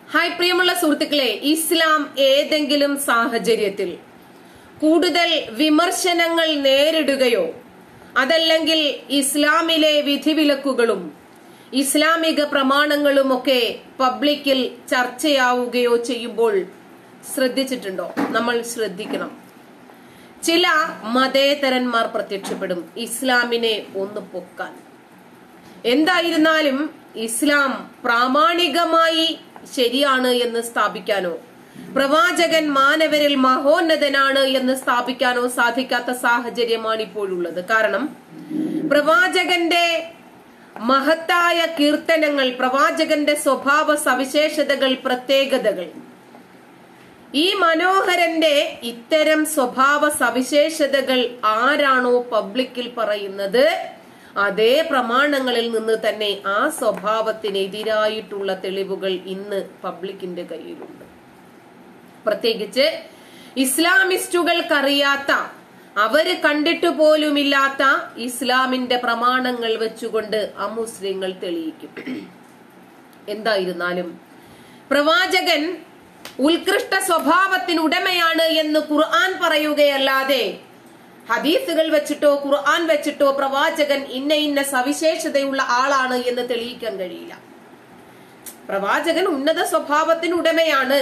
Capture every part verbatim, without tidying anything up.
Hi പ്രിയമുള്ള സുഹൃത്തുക്കളെ, ഇസ്ലാം ഏതെങ്കിലും സാഹചര്യത്തിൽ കൂടുതൽ വിമർശനങ്ങൾ നേരിടുകയോ അതല്ലെങ്കിൽ ഇസ്ലാമിലെ വിധിവിലക്കുകളും ഇസ്ലാമിക പ്രമാണങ്ങളുമൊക്കെ പബ്ലിക്കിൽ ചർച്ചയാവുകയോ ചെയ്യുമ്പോൾ ശ്രദ്ധിച്ചിട്ടുണ്ടോ? നമ്മൾ ശ്രദ്ധിക്കണം. ചില മതേതരന്മാർ പ്രത്യക്ഷപ്പെടും ഇസ്ലാമിനെ ഒന്ന് പൊക്കാൻ. എന്തായിരുന്നാലും ഇസ്ലാം പ്രാമാണികമായി ശരിയാണ് എന്ന് സ്ഥാപിക്കാനോ പ്രവാചകൻ മാനവരിൽ മഹോന്നതനാണ് എന്ന് സ്ഥാപിക്കാനോ സാധിക്കാത്ത സാഹചര്യമാണ് ഇപ്പോഴുള്ളത്. കാരണം പ്രവാചകന്റെ മഹത്തായ കീർത്തനങ്ങൾ, പ്രവാചകന്റെ സ്വഭാവ സവിശേഷതകൾ, പ്രത്യേകതകൾ, ഈ മനോഹരന്റെ ഇത്തരം സ്വഭാവ സവിശേഷതകൾ ആരാണോ പബ്ലിക്കിൽ പറയുന്നത് അതേ പ്രമാണങ്ങളിൽ നിന്ന് തന്നെ ആ സ്വഭാവത്തിനെതിരായിട്ടുള്ള തെളിവുകൾ ഇന്ന് പബ്ലിക്കിന്റെ കയ്യിലുണ്ട്. പ്രത്യേകിച്ച് ഇസ്ലാമിസ്റ്റുകൾക്കറിയാത്ത, അവര് കണ്ടിട്ടു പോലുമില്ലാത്ത ഇസ്ലാമിന്റെ പ്രമാണങ്ങൾ വെച്ചുകൊണ്ട് അമുസ്ലിങ്ങൾ തെളിയിക്കും. എന്തായിരുന്നാലും പ്രവാചകൻ ഉത്കൃഷ്ട സ്വഭാവത്തിനുടമയാണ് എന്ന് ഖുർആൻ പറയുകയല്ലാതെ ഹദീസുകൾ വെച്ചിട്ടോ ഖുർആൻ വെച്ചിട്ടോ പ്രവാചകൻ ഇന്ന ഇന്ന സവിശേഷതയുള്ള ആളാണ് എന്ന് തെളിയിക്കാൻ കഴിയില്ല. പ്രവാചകൻ ഉന്നത സ്വഭാവത്തിനുടമയാണ്.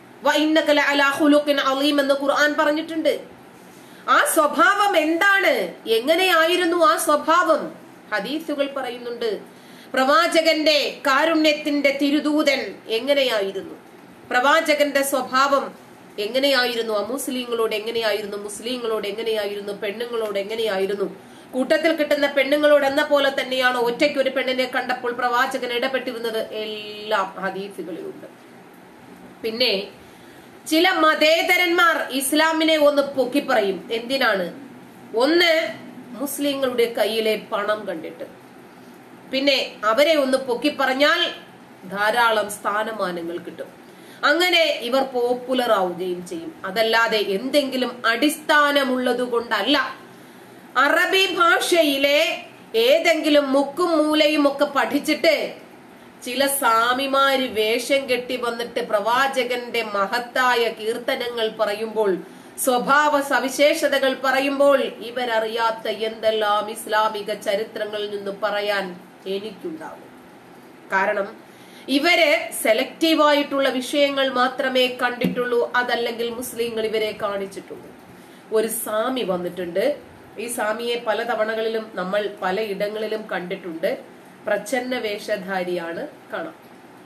എന്ന് ഖുർആൻ പറഞ്ഞിട്ടുണ്ട്. ആ സ്വഭാവം എന്താണ്, എങ്ങനെയായിരുന്നു ആ സ്വഭാവം? ഹദീസുകൾ പറയുന്നുണ്ട്. പ്രവാചകന്റെ കാരുണ്യത്തിന്റെ തിരുദൂതൻ എങ്ങനെയായിരുന്നു, പ്രവാചകന്റെ സ്വഭാവം എങ്ങനെയായിരുന്നു, അമുസ്ലിങ്ങളോട് എങ്ങനെയായിരുന്നു, മുസ്ലിങ്ങളോട് എങ്ങനെയായിരുന്നു, പെണ്ണുങ്ങളോട് എങ്ങനെയായിരുന്നു, കൂട്ടത്തിൽ കിട്ടുന്ന പെണ്ണുങ്ങളോട് എന്ന പോലെ തന്നെയാണ് ഒറ്റയ്ക്ക് ഒരു പെണ്ണിനെ കണ്ടപ്പോൾ പ്രവാചകൻ ഇടപെട്ടിരുന്നത്, എല്ലാം ഹദീസുകളിലുണ്ട്. പിന്നെ ചില മതേതരന്മാർ ഇസ്ലാമിനെ ഒന്ന് പൊക്കിപ്പറയും. എന്തിനാണ്? ഒന്ന്, മുസ്ലിങ്ങളുടെ കയ്യിലെ പണം കണ്ടിട്ട്. പിന്നെ അവരെ ഒന്ന് പൊക്കിപ്പറഞ്ഞാൽ ധാരാളം സ്ഥാനമാനങ്ങൾ കിട്ടും. അങ്ങനെ ഇവർ പോപ്പുലർ ആവുകയും ചെയ്യും. അതല്ലാതെ എന്തെങ്കിലും അടിസ്ഥാനമുള്ളത് കൊണ്ടല്ല. അറബി ഭാഷയിലെ ഏതെങ്കിലും മുക്കും മൂലയും ഒക്കെ പഠിച്ചിട്ട് ചില സ്വാമിമാര് വേഷം കെട്ടി വന്നിട്ട് പ്രവാചകന്റെ മഹത്തായ കീർത്തനങ്ങൾ പറയുമ്പോൾ, സ്വഭാവ സവിശേഷതകൾ പറയുമ്പോൾ ഇവരറിയാത്ത എന്തെല്ലാം ഇസ്ലാമിക ചരിത്രങ്ങളിൽ നിന്ന് പറയാൻ എനിക്കുണ്ടാവും. കാരണം ഇവര് സെലക്റ്റീവായിട്ടുള്ള വിഷയങ്ങൾ മാത്രമേ കണ്ടിട്ടുള്ളൂ, അതല്ലെങ്കിൽ മുസ്ലിങ്ങൾ ഇവരെ കാണിച്ചിട്ടുള്ളൂ. ഒരു സ്വാമി വന്നിട്ടുണ്ട്. ഈ സ്വാമിയെ പല തവണകളിലും നമ്മൾ പലയിടങ്ങളിലും കണ്ടിട്ടുണ്ട്. പ്രച്ഛന്ന വേഷധാരിയാണ്. കാണാം.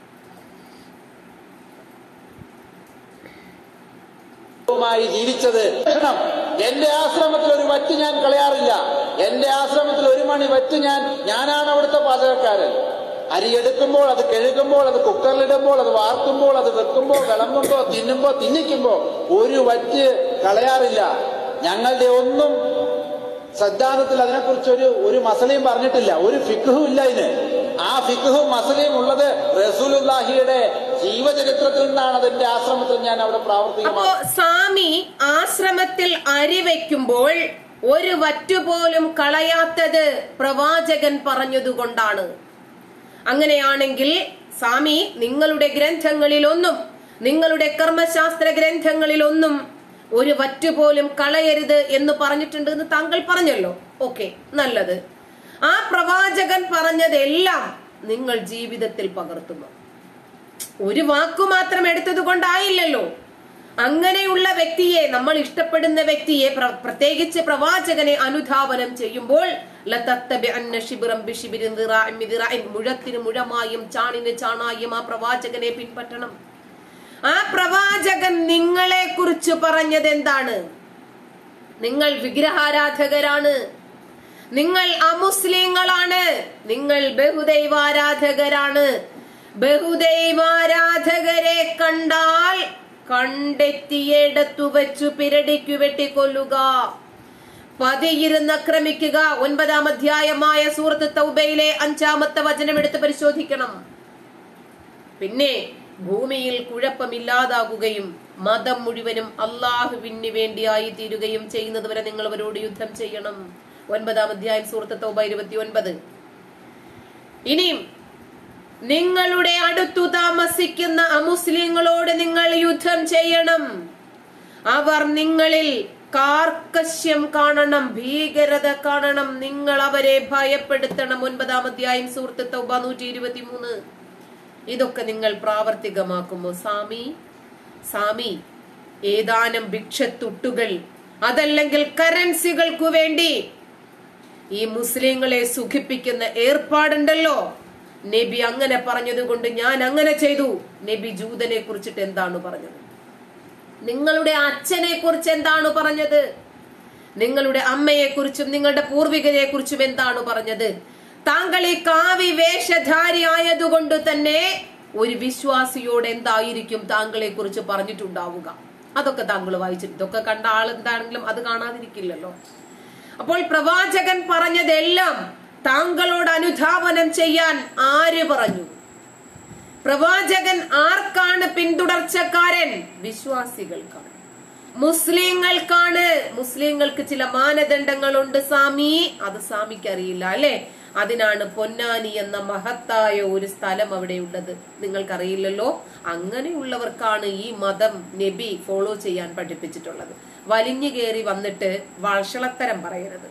ജീവിച്ചത് എന്റെ ആശ്രമത്തിൽ ഒരു വറ്റ് ഞാൻ കളയാറില്ല. എന്റെ ആശ്രമത്തിൽ ഒരു മണി വറ്റ് ഞാൻ ഞാനാണ് അവിടുത്തെ പാചകക്കാരൻ. അരിയെടുക്കുമ്പോൾ, അത് കഴുകുമ്പോൾ, അത് കുക്കറിലിടുമ്പോൾ, അത് വാർക്കുമ്പോൾ, അത് വെക്കുമ്പോൾ, വിളമ്പുമ്പോ, തിന്നുമ്പോ, തിന്നിക്കുമ്പോ ഒരു വറ്റ് കളയാറില്ല. ഞങ്ങളുടെ ഒന്നും സജ്ജാദത്തിൽ അതിനെക്കുറിച്ച് ഒരു ഒരു മസലയും പറഞ്ഞിട്ടില്ല. ഒരു ഫിഖ്ഹും ഇല്ല ഇതിന്. ആ ഫിഖ്ഹും മസലയും ഉള്ളത് റസൂലുള്ളാഹിയുടെ ജീവചരിത്രത്തിൽ നിന്നാണ്. അതിന്റെ ആശ്രമത്തിൽ ഞാൻ അവിടെ പ്രാവർത്തികമാണ്. സ്വാമി ആശ്രമത്തിൽ അരി വെക്കുമ്പോൾ ഒരു വറ്റുപോലും കളയാത്തത് പ്രവാചകൻ പറഞ്ഞതുകൊണ്ടാണ്. അങ്ങനെയാണെങ്കിൽ സ്വാമി നിങ്ങളുടെ ഗ്രന്ഥങ്ങളിലൊന്നും, നിങ്ങളുടെ കർമ്മശാസ്ത്ര ഗ്രന്ഥങ്ങളിലൊന്നും ഒരു വറ്റുപോലും കളയരുത് എന്ന് പറഞ്ഞിട്ടുണ്ട് എന്ന് താങ്കൾ പറഞ്ഞല്ലോ. ഓക്കെ, നല്ലത്. ആ പ്രവാചകൻ പറഞ്ഞതെല്ലാം നിങ്ങൾ ജീവിതത്തിൽ പകർത്തുന്നു. ഒരു വാക്കു മാത്രം എടുത്തത് കൊണ്ടായില്ലല്ലോ. അങ്ങനെയുള്ള വ്യക്തിയെ, നമ്മൾ ഇഷ്ടപ്പെടുന്ന വ്യക്തിയെ, പ്രത്യേകിച്ച് പ്രവാചകനെ അനുധാവനം ചെയ്യുമ്പോൾ മുഴത്തിന് മുഴമായും ചാണിന് ചാണായും ആ പ്രവാചകനെ പിൻപറ്റണം. ആ പ്രവാചകൻ നിങ്ങളെ കുറിച്ച് പറഞ്ഞത് എന്താണ്? നിങ്ങൾ വിഗ്രഹാരാധകരാണ്, നിങ്ങൾ അമുസ്ലിങ്ങളാണ്, നിങ്ങൾ ബഹുദൈവാരാധകരാണ്. ബഹുദൈവാരാധകരെ കണ്ടാൽ കണ്ടെത്തിയിടത്തു വെച്ചു പിരടിക്കു വെട്ടിക്കൊല്ലുക, പതിയിരുന്ന് ആക്രമിക്കുക. ഒൻപതാം അധ്യായമായ സൂറത്ത് തൗബയിലെ അഞ്ചാമത്തെ വചനം എടുത്ത് പരിശോധിക്കണം. പിന്നെ ഭൂമിയിൽ കുഴപ്പമില്ലാതാകുകയും മതം മുഴുവനും അള്ളാഹുവിന് വേണ്ടിയായി തീരുകയും ചെയ്യുന്നത് വരെ നിങ്ങൾ അവരോട് യുദ്ധം ചെയ്യണം. ഒൻപതാം അധ്യായം സൂറത്ത് തൗബ ഇരുപത്തി ഒൻപത്. ഇനിയും നിങ്ങളുടെ അടുത്തു താമസ വസിക്കുന്ന അമുസ്ലിങ്ങളോട് നിങ്ങൾ യുദ്ധം ചെയ്യണം. അവർ നിങ്ങളിൽ കാർക്കശ്യം കാണണം, ഭീകരത കാണണം, നിങ്ങൾ അവരെ ഭയപ്പെടുത്തണം. ഒൻപതാം അധ്യായം സൂറത്ത് തൗബ നൂറ്റി ഇരുപത്തി മൂന്ന്. ഇതൊക്കെ നിങ്ങൾ പ്രാവർത്തികമാക്കുമോ? സാമി സാമി ഏതാനും ഭിക്ഷത്തുട്ടുകൾ അതല്ലെങ്കിൽ കറൻസികൾക്കു വേണ്ടി ഈ മുസ്ലിങ്ങളെ സുഖിപ്പിക്കുന്ന ഏർപ്പാടുണ്ടല്ലോ. നബി അങ്ങനെ പറഞ്ഞതുകൊണ്ട് ഞാൻ അങ്ങനെ ചെയ്തു. നബി ജൂതനെ കുറിച്ചിട്ട് എന്താണ് പറഞ്ഞത്? നിങ്ങളുടെ അച്ഛനെ കുറിച്ച് എന്താണ് പറഞ്ഞത്? നിങ്ങളുടെ അമ്മയെ കുറിച്ചും നിങ്ങളുടെ പൂർവികരെ കുറിച്ചും എന്താണ് പറഞ്ഞത്? താങ്കൾ ഈ കാവി വേഷധാരി ആയതുകൊണ്ട് തന്നെ ഒരു വിശ്വാസിയോട് എന്തായിരിക്കും താങ്കളെ കുറിച്ച് പറഞ്ഞിട്ടുണ്ടാവുക? അതൊക്കെ താങ്കൾ വായിച്ചിട്ട്, ഇതൊക്കെ കണ്ട ആളെന്താണെങ്കിലും അത് കാണാതിരിക്കില്ലല്ലോ. അപ്പോൾ പ്രവാചകൻ പറഞ്ഞതെല്ലാം താങ്കളോട് അനുധാവനം ചെയ്യാൻ ആര് പറഞ്ഞു? പ്രവാചകൻ ആർക്കാണ് പിന്തുടർച്ചക്കാരൻ? വിശ്വാസികൾക്കാണ്, മുസ്ലിങ്ങൾക്കാണ്. മുസ്ലിങ്ങൾക്ക് ചില മാനദണ്ഡങ്ങളുണ്ട് സ്വാമി, അത് സ്വാമിക്ക് അറിയില്ല അല്ലെ? അതിനാണ് പൊന്നാനി എന്ന മഹത്തായ ഒരു സ്ഥലം അവിടെ ഉള്ളത്. നിങ്ങൾക്കറിയില്ലല്ലോ. അങ്ങനെയുള്ളവർക്കാണ് ഈ മതം നബി ഫോളോ ചെയ്യാൻ പഠിപ്പിച്ചിട്ടുള്ളത്. വലിഞ്ഞു കയറി വന്നിട്ട് വഷളത്തരം പറയരുത്.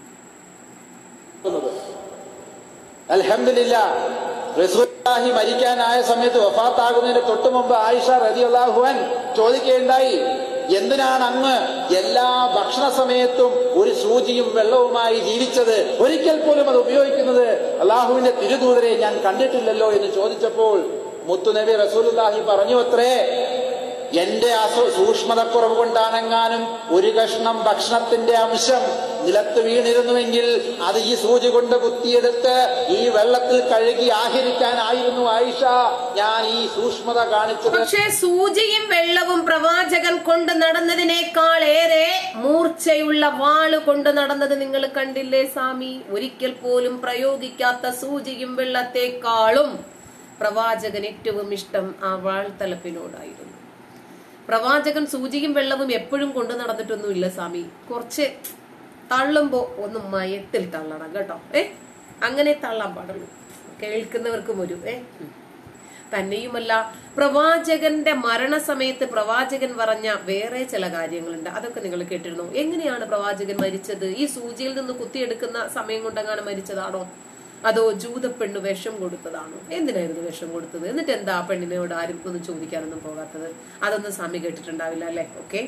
അൽഹംദുലില്ലാഹ്, റസൂലുള്ളാഹി മരിക്കാനായ സമയത്ത് വഫാത്താകുന്നതിന് തൊട്ടു മുമ്പ് ആയിഷ റളിയല്ലാഹു അൻഹ ചോദിക്കുകയുണ്ടായി, എന്തിനാണ് അങ്ങ് എല്ലാ ഭക്ഷണ സമയത്തും ഒരു സൂചിയും വെള്ളവുമായി ജീവിച്ചത്? ഒരിക്കൽ പോലും അത് ഉപയോഗിക്കുന്നത് അള്ളാഹുവിന്റെ തിരുദൂതരെ ഞാൻ കണ്ടിട്ടില്ലല്ലോ എന്ന് ചോദിച്ചപ്പോൾ മുത്തുനബി റസൂലുള്ളാഹി പറഞ്ഞു അത്രേ, എന്റെ അസു സൂക്ഷ്മതക്കുറവ് കൊണ്ടാണെങ്ങാനും ഒരു കഷ്ണം ഭക്ഷണത്തിന്റെ അംശം നിലത്ത് വീണിരുന്നുവെങ്കിൽ അത് ഈ സൂചി കൊണ്ട് കുത്തിയെടുത്ത് ഈ വെള്ളത്തിൽ കഴുകി ആഹരിക്കാനായിരുന്നു ആയിഷ ഞാൻ ഈ സൂക്ഷ്മത കാണിച്ചത്. പക്ഷേ സൂചിയും വെള്ളവും പ്രവാചകൻ കൊണ്ട് നടന്നതിനേക്കാൾ ഏറെ മൂർച്ചയുള്ള വാള് കൊണ്ട് നടന്നത് നിങ്ങൾ കണ്ടില്ലേ സ്വാമി? ഒരിക്കൽ പോലും പ്രയോഗിക്കാത്ത സൂചിയും വെള്ളത്തെക്കാളും പ്രവാചകൻ ഏറ്റവും ഇഷ്ടം ആ വാൾത്തലപ്പിനോടായിരുന്നു. പ്രവാചകൻ സൂചിയും വെള്ളവും എപ്പോഴും കൊണ്ടു നടന്നിട്ടൊന്നുമില്ല സ്വാമി. കുറച്ച് തള്ളുമ്പോ ഒന്ന് മയത്തിൽ തള്ളണം കേട്ടോ. ഏ അങ്ങനെ തള്ളാൻ പാടുള്ളൂ, കേൾക്കുന്നവർക്കും ഒരു ഏ തന്നെയുമല്ല, പ്രവാചകന്റെ മരണസമയത്ത് പ്രവാചകൻ പറഞ്ഞ വേറെ ചില കാര്യങ്ങളുണ്ട്. അതൊക്കെ നിങ്ങൾ കേട്ടിരുന്നു. എങ്ങനെയാണ് പ്രവാചകൻ മരിച്ചത്? ഈ സൂചിയിൽ നിന്ന് കുത്തിയെടുക്കുന്ന സമയം കൊണ്ടെങ്ങാനും മരിച്ചതാണോ? അതോ ജൂത പെണ്ണ് വിഷം കൊടുത്തതാണോ? എന്തിനായിരുന്നു വിഷം കൊടുത്തത്? എന്നിട്ട് എന്താ ആ പെണ്ണിനോട് ആരും ഒന്നും ചോദിക്കാനൊന്നും പോകാത്തത്? അതൊന്നും സ്വാമി കേട്ടിട്ടുണ്ടാവില്ല അല്ലെ? ഓക്കെ,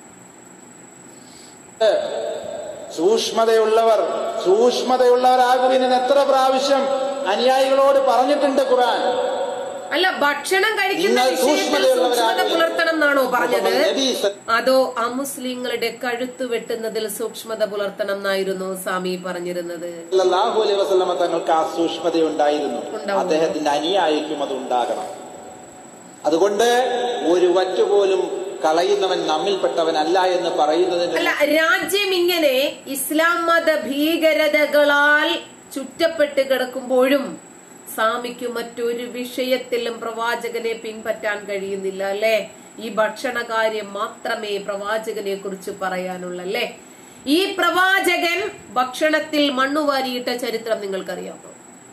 സൂക്ഷ്മതയുള്ളവർ സൂക്ഷ്മതയുള്ളവരാകുവിന് എത്ര പ്രാവശ്യം അനുയായികളോട് പറഞ്ഞിട്ടുണ്ട് ഖുർആൻ. അല്ല, ഭക്ഷണം കഴിക്കുന്ന വിഷയത്തിൽ സൂക്ഷ്മത പുലർത്തണം എന്നാണോ പറഞ്ഞത്? അതോ അമുസ്ലിങ്ങളുടെ കഴുത്ത് വെട്ടുന്നതിൽ സൂക്ഷ്മത പുലർത്തണം എന്നായിരുന്നു സ്വാമി പറഞ്ഞിരുന്നത്? സല്ലല്ലാഹു അലൈഹി വസല്ലമ തങ്ങൾക്ക് ആ സൂക്ഷ്മത ഉണ്ടായിരുന്നു. അദ്ദേഹത്തിന്റെ അനുയായിക്കും അത് ഉണ്ടാകണം. അതുകൊണ്ട് ഒരു വറ്റുപോലും കളയുന്നവൻ നമ്മിൽപ്പെട്ടവനല്ല എന്ന് പറയുന്നതിന് അല്ല, രാജ്യം ഇങ്ങനെ ഇസ്ലാം മത ഭീകരതകളാൽ ചുറ്റപ്പെട്ട് കിടക്കുമ്പോഴും സ്വാമിക്ക് മറ്റൊരു വിഷയത്തിലും പ്രവാചകനെ പിൻപറ്റാൻ കഴിയുന്നില്ല അല്ലെ? ഈ ഭക്ഷണ കാര്യം മാത്രമേ പ്രവാചകനെ കുറിച്ച് പറയാനുള്ളല്ലേ? ഈ പ്രവാചകൻ ഭക്ഷണത്തിൽ മണ്ണുവാരിയിട്ട ചരിത്രം നിങ്ങൾക്കറിയാമോ?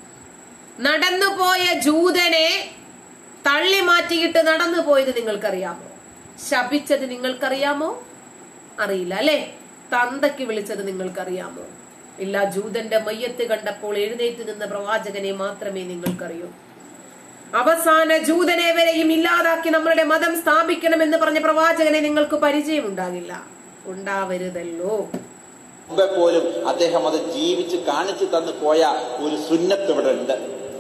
നടന്നുപോയ ജൂതനെ തള്ളി മാറ്റിയിട്ട് നടന്നു പോയത് നിങ്ങൾക്കറിയാമോ? ശപിച്ചത് നിങ്ങൾക്കറിയാമോ? അറിയില്ല അല്ലെ? തന്തയ്ക്ക് വിളിച്ചത് നിങ്ങൾക്കറിയാമോ? ഇല്ല. ജൂതന്റെ മയ്യത്ത് കണ്ടപ്പോൾ എഴുന്നേറ്റ് നിന്ന പ്രവാചകനെ മാത്രമേ നിങ്ങൾക്കറിയൂ. അവസാന ജൂതനെ വരെയും ഇല്ലാതാക്കി നമ്മളുടെ മതം സ്ഥാപിക്കണമെന്ന് പറഞ്ഞ പ്രവാചകനെ നിങ്ങൾക്ക് പരിചയമുണ്ടാകില്ല. ഉണ്ടാവരുതല്ലോ. പോലും അദ്ദേഹം അത് ജീവിച്ച് കാണിച്ചു തന്നു പോയ ഒരു സുന്നത്ത് ഇവിടെ ഉണ്ട്.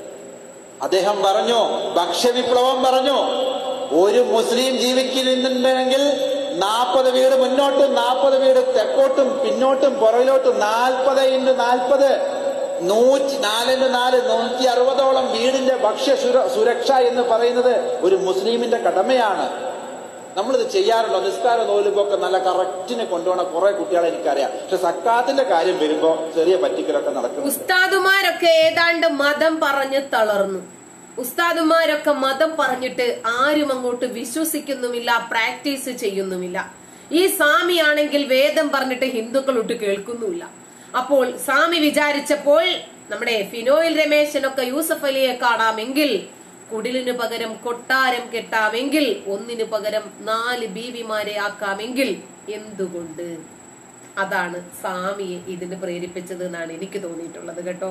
അദ്ദേഹം പറഞ്ഞു, ഭക്ഷ്യവിപ്ലവം പറഞ്ഞു, ഒരു മുസ്ലിം ജീവിക്കുന്നുണ്ടെങ്കിൽ നാൽപ്പത് വീട് മുന്നോട്ടും നാൽപ്പത് വീട് തെക്കോട്ടും പിന്നോട്ടും പുറകിലോട്ടും നാൽപ്പത് ഇൻറ്റു നാൽപ്പത് നൂറ്റി നാലിന്റെ നാല് നൂറ്റി അറുപതോളം വീടിന്റെ ഭക്ഷ്യ സുരക്ഷ എന്ന് പറയുന്നത് ഒരു മുസ്ലിമിന്റെ കടമയാണ്. നമ്മളിത് ചെയ്യാറുണ്ടോ? നിസ്കാര നോലുമ്പൊക്കെ നല്ല കറക്റ്റിന് കൊണ്ടുപോകണ കുറെ കുട്ടികളെ എനിക്കറിയാം. പക്ഷെ സക്കാത്തിന്റെ കാര്യം വരുമ്പോ ചെറിയ പറ്റിക്കലൊക്കെ നടക്കും. ഉസ്താദുമാരൊക്കെ ഏതാണ്ട് മതം പറഞ്ഞ് തളർന്നു. ഉസ്താദുമാരൊക്കെ മതം പറഞ്ഞിട്ട് ആരും അങ്ങോട്ട് വിശ്വസിക്കുന്നുമില്ല, പ്രാക്ടീസ് ചെയ്യുന്നുമില്ല. ഈ സ്വാമി ആണെങ്കിൽ വേദം പറഞ്ഞിട്ട് ഹിന്ദുക്കളൊട്ട് കേൾക്കുന്നുമില്ല. അപ്പോൾ സ്വാമി വിചാരിച്ചപ്പോൾ നമ്മുടെ ഫിനോയിൽ രമേശനൊക്കെ യൂസഫ് അലിയെ കാണാമെങ്കിൽ കുടിലിനു പകരം കൊട്ടാരം കെട്ടാമെങ്കിൽ ഒന്നിനു പകരം നാല് ബീവിമാരെ ആക്കാമെങ്കിൽ എന്തുകൊണ്ട്? അതാണ് സ്വാമിയെ ഇതിന് പ്രേരിപ്പിച്ചത് എന്നാണ് എനിക്ക് തോന്നിയിട്ടുള്ളത് കേട്ടോ.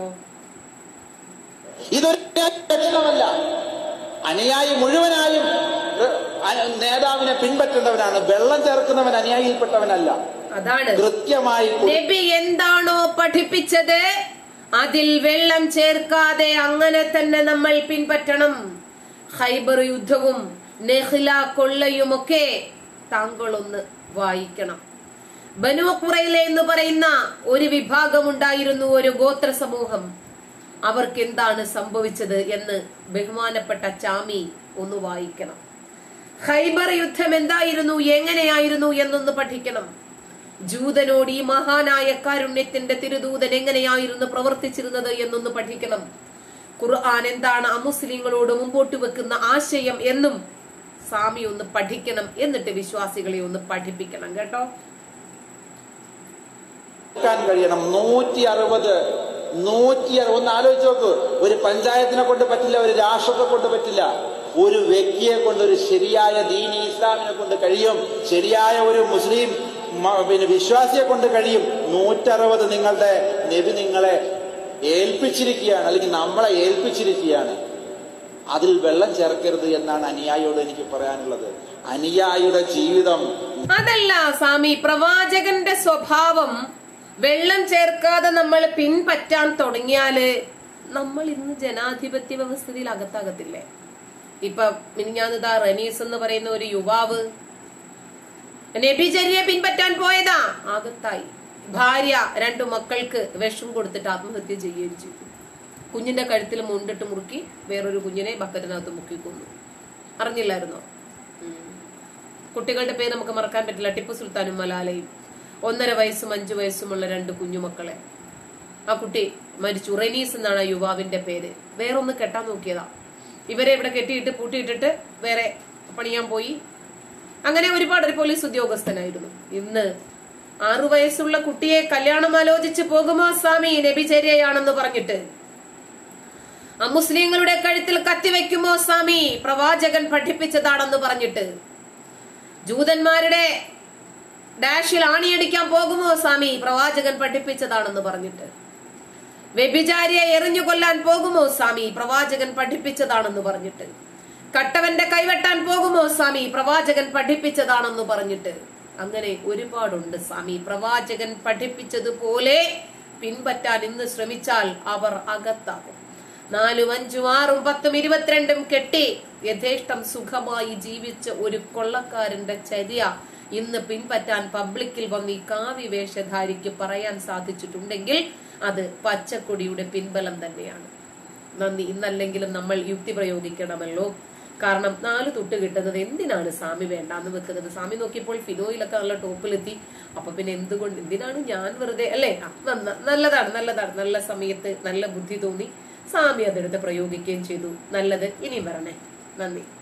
ഇതൊരു ലക്ഷണമല്ല. അനുയായി മുഴുവനായും നേതാവിനെ പിൻപറ്റേണ്ടവനാണ്. വെള്ളം ചേർക്കുന്നവൻ അനുയായിയിൽപ്പെട്ടവനല്ല. അതാണ് കൃത്യമായി നബി എന്താണോ പഠിപ്പിച്ചത് അതിൽ വെള്ളം ചേർക്കാതെ അങ്ങനെ തന്നെ നമ്മൾ പിൻപറ്റണം. ഖൈബർ യുദ്ധവും നെഹ്ല കൊള്ളയുമൊക്കെ താങ്കളൊന്ന് വായിക്കണം. ബനു ഖുറൈല എന്ന് പറയുന്ന ഒരു വിഭാഗമുണ്ടായിരുന്നു, ഒരു ഗോത്ര സമൂഹം. അവർക്ക് എന്താണ് സംഭവിച്ചത് എന്ന് ബഹുമാനപ്പെട്ട ചാമി ഒന്ന് വായിക്കണം. ഖൈബർ യുദ്ധം എന്തായിരുന്നു, എങ്ങനെയായിരുന്നു എന്നൊന്ന് പഠിക്കണം. ജൂതനോട് ഈ മഹാനായ കാരുണ്യത്തിന്റെ തിരുദൂതൻ എങ്ങനെയായിരുന്നു പ്രവർത്തിച്ചിരുന്നത് എന്നൊന്ന് പഠിക്കണം. ഖുർആൻ എന്താണ് അമുസ്ലിങ്ങളോട് മുമ്പോട്ട് വെക്കുന്ന ആശയം എന്നും സ്വാമി ഒന്ന് പഠിക്കണം. എന്നിട്ട് വിശ്വാസികളെ ഒന്ന് പഠിപ്പിക്കണം കേട്ടോ. കഴിയണം നൂറ്റി അറുപത് നൂറ്റി ഒന്ന് ആലോചിച്ച് നോക്കൂ. ഒരു പഞ്ചായത്തിനെ കൊണ്ട് പറ്റില്ല, ഒരു രാഷ്ട്രത്തെ കൊണ്ട് പറ്റില്ല, ഒരു വ്യക്തിയെ കൊണ്ട്, ഒരു ശരിയായ ദീനി ഇസ്ലാമിനെ കൊണ്ട് കഴിയും, ശരിയായ ഒരു മുസ്ലിം പിന്നെ വിശ്വാസിയെ കൊണ്ട് കഴിയും. നൂറ്ററുപത് നിങ്ങളുടെ നബി നിങ്ങളെ ഏൽപ്പിച്ചിരിക്കുകയാണ്, അല്ലെങ്കിൽ നമ്മളെ ഏൽപ്പിച്ചിരിക്കുകയാണ്. അതിൽ വെള്ളം ചേർക്കരുത് എന്നാണ് അനുയായിയോട് എനിക്ക് പറയാനുള്ളത്. അനുയായിയുടെ ജീവിതം അതല്ല സ്വാമി, പ്രവാചകന്റെ സ്വഭാവം വെള്ളം ചേർക്കാതെ നമ്മൾ പിൻപറ്റാൻ തുടങ്ങിയാല് നമ്മൾ ഇന്ന് ജനാധിപത്യ വ്യവസ്ഥയിൽ അകത്താകത്തില്ലേ? ഇപ്പൊ മിനിഞ്ഞാന്നിതാ റനീസ് എന്ന് പറയുന്ന ഒരു യുവാവ് നബിചര്യയെ പിൻപറ്റാൻ പോയതാ, അകത്തായി. ഭാര്യ രണ്ടു മക്കൾക്ക് വിഷം കൊടുത്തിട്ട് ആത്മഹത്യ ചെയ്യുകയും ചെയ്തു. കുഞ്ഞിന്റെ കഴുത്തിൽ മുണ്ടിട്ട് മുറുക്കി വേറൊരു കുഞ്ഞിനെ ബക്കറ്റിനകത്ത് മുക്കിക്കൊന്നു. അറിഞ്ഞില്ലായിരുന്നോ? കുട്ടികളുടെ പേര് നമുക്ക് മറക്കാൻ പറ്റില്ല. ടിപ്പു സുൽത്താനും മലാലയും. ഒന്നര വയസ്സും അഞ്ചു വയസ്സുമുള്ള രണ്ട് കുഞ്ഞുമക്കളെ. ആ കുട്ടി മരിച്ചു. റനീസ് എന്നാണ് ആ യുവാവിന്റെ പേര്. വേറൊന്ന് കെട്ടാൻ നോക്കിയതാ. ഇവരെ ഇവിടെ കെട്ടിയിട്ട് പൂട്ടിയിട്ടിട്ട് വേറെ പണിയാൻ പോയി. അങ്ങനെ ഒരുപാട് ഒരു പോലീസ് ഉദ്യോഗസ്ഥനായിരുന്നു. ഇന്ന് ആറു വയസ്സുള്ള കുട്ടിയെ കല്യാണം ആലോചിച്ച് പോകുമോ സ്വാമി നബിചര്യയാണെന്ന് പറഞ്ഞിട്ട്? അമുസ്ലിങ്ങളുടെ കഴുത്തിൽ കത്തിവെക്കുമോ സ്വാമി പ്രവാചകൻ പഠിപ്പിച്ചതാണെന്ന് പറഞ്ഞിട്ട്? ജൂതന്മാരുടെ ഡാഷിൽ ആണിയടിക്കാൻ പോകുമോ സ്വാമി പ്രവാചകൻ പഠിപ്പിച്ചതാണെന്ന് പറഞ്ഞിട്ട്? വ്യഭിചാരിയെ എറിഞ്ഞു കൊല്ലാൻ പോകുമോ സ്വാമി പ്രവാചകൻ പഠിപ്പിച്ചതാണെന്ന് പറഞ്ഞിട്ട്? കട്ടവന്റെ കൈവെട്ടാൻ പോകുമോ സ്വാമി പ്രവാചകൻ പഠിപ്പിച്ചതാണെന്ന് പറഞ്ഞിട്ട്? അങ്ങനെ ഒരുപാടുണ്ട് സ്വാമി. പ്രവാചകൻ പഠിപ്പിച്ചതുപോലെ പിൻപറ്റാൻ ഇന്ന് ശ്രമിച്ചാൽ അവർ അകത്താകും. നാലും അഞ്ചും ആറും പത്തും ഇരുപത്തിരണ്ടും കെട്ടി യഥേഷ്ടം സുഖമായി ജീവിച്ച ഒരു കൊള്ളക്കാരന്റെ ചര്യ ഇന്ന് പിൻപറ്റാൻ പബ്ലിക്കിൽ വന്ന് ഈ കാവ്യ വേഷധാരിക്ക് പറയാൻ സാധിച്ചിട്ടുണ്ടെങ്കിൽ അത് പച്ചക്കൊടിയുടെ പിൻബലം തന്നെയാണ്. നന്ദി. ഇന്നല്ലെങ്കിലും നമ്മൾ യുക്തി പ്രയോഗിക്കണമല്ലോ. കാരണം നാല് തൊട്ട് കിട്ടുന്നത് എന്തിനാണ് സ്വാമി വേണ്ടാന്ന് വെക്കുന്നത്? സ്വാമി നോക്കിയപ്പോൾ ഫിനോയിലൊക്കെ നല്ല ടോപ്പിലെത്തി. അപ്പൊ പിന്നെ എന്തുകൊണ്ട്, എന്തിനാണ് ഞാൻ വെറുതെ അല്ലേ? നല്ലതാണ് നല്ലതാണ് നല്ല സമയത്ത് നല്ല ബുദ്ധി തോന്നി സ്വാമി അതെടുത്ത് പ്രയോഗിക്കുകയും ചെയ്തു. നല്ലത് ഇനിയും വരണേ. നന്ദി.